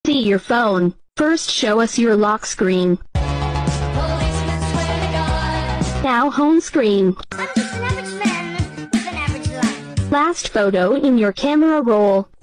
See your phone. First show us your lock screen. Policemen swear to God. Now home screen. I'm just an average man with an average life. Last photo in your camera roll.